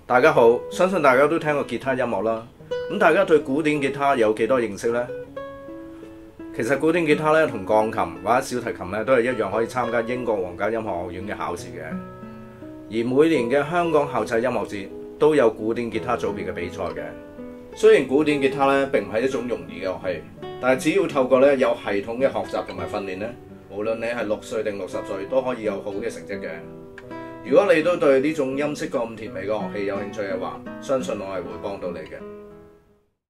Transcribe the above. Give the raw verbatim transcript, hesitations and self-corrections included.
大家好，相信大家都聽過吉他音樂啦。咁大家對古典吉他有幾多認識呢？其實古典吉他咧同鋼琴或者小提琴咧都係一樣可以參加英國皇家音樂學院嘅考試嘅。而每年嘅香港校際音樂節都有古典吉他組別嘅比賽嘅。雖然古典吉他咧並唔係一種容易嘅樂器，但係只要透過咧有系統嘅學習同埋訓練咧，無論你係六歲定六十歲都可以有好嘅成績嘅。如果你都對呢種音色咁甜美嘅樂器有興趣嘅話，相信我係會幫到你嘅。